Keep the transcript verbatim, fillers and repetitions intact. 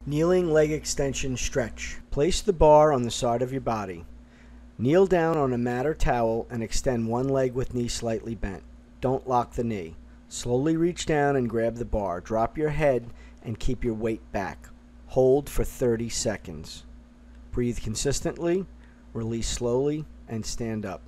Kneeling leg extension stretch. Place the bar on the side of your body. Kneel down on a mat or towel and extend one leg with knee slightly bent. Don't lock the knee. Slowly reach down and grab the bar. Drop your head and keep your weight back. Hold for thirty seconds. Breathe consistently, release slowly, and stand up.